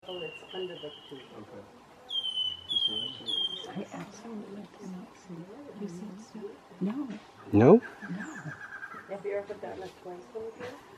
Oh, it's under the tree. Okay. I absolutely cannot see. You see it still? No. No? No. Have you ever gotten a twice one here?